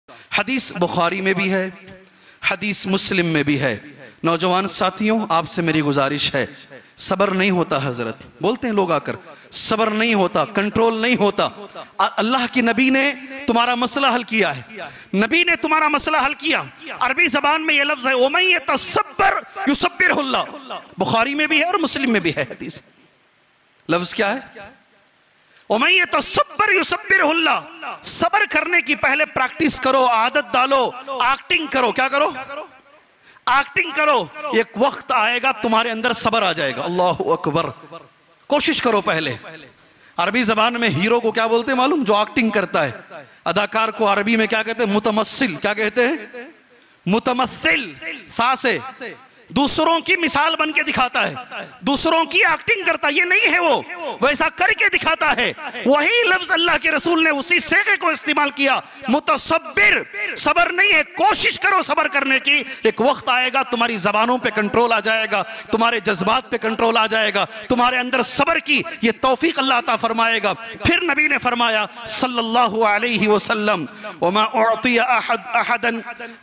حدیث بخاری میں بھی ہے، حدیث مسلم میں بھی ہے۔ نوجوان ساتھیوں، آپ سے میری گزارش ہے، صبر نہیں ہوتا حضرت، بولتے ہیں لوگ آ کر، صبر نہیں ہوتا، کنٹرول نہیں ہوتا۔ اللہ کی نبی نے تمہارا مسئلہ حل کیا ہے، نبی نے تمہارا مسئلہ حل کیا۔ عربی زبان میں یہ لفظ ہے وَمَن يَتَصَبَّرْ يُصَبِّرْهُ اللَّهُ، بخاری میں بھی ہے اور مسلم میں بھی ہے حدیث۔ لفظ کیا ہے؟ وَمَن يَتَصَبَّرْ يُصَبِّرْهُ اللَّهُ، صبر کرنے کی پہلے پریکٹس کرو، عادت ڈالو، ایکٹنگ کرو۔ کیا کرو؟ ایکٹنگ کرو، ایک وقت آئے گا تمہارے اندر صبر آ جائے گا۔ اللہ اکبر، کوشش کرو پہلے۔ عربی زبان میں ہیرو کو کیا بولتے ہیں معلوم؟ جو ایکٹنگ کرتا ہے۔ اداکار کو عربی میں کیا کہتے ہیں؟ متمثل۔ کیا کہتے ہیں؟ متمثل، ساسے، دوسروں کی مثال بن کے دکھاتا ہے، دوسروں کی ایکٹنگ کرتا ہے۔ یہ نہیں ہے وہ ایسا کر کے دکھاتا ہے۔ وہی لفظ اللہ کے رسول نے اسی صیغے کو استعمال کیا، متصبر۔ صبر نہیں ہے، کوشش کرو صبر کرنے کی، ایک وقت آئے گا تمہاری زبانوں پہ کنٹرول آ جائے گا، تمہارے جذبات پہ کنٹرول آ جائے گا، تمہارے اندر صبر کی یہ توفیق اللہ عطا فرمائے گا۔ پھر نبی نے فرمایا صلی اللہ علیہ وسلم وما اعطی احدا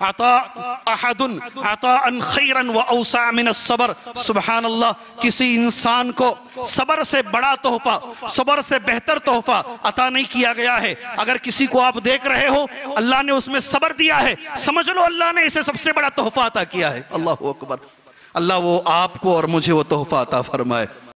عطاء خیرا اوسع من الصبر۔ سبحان اللہ، کسی انسان کو صبر سے بڑا تحفہ، صبر سے بہتر تحفہ عطا نہیں کیا گیا ہے۔ اگر کسی کو آپ دیکھ رہے ہو اللہ نے اس میں صبر دیا ہے، سمجھ لو اللہ نے اسے سب سے بڑا تحفہ عطا کیا ہے۔ اللہ اکبر، اللہ وہ آپ کو اور مجھے وہ تحفہ عطا فرمائے۔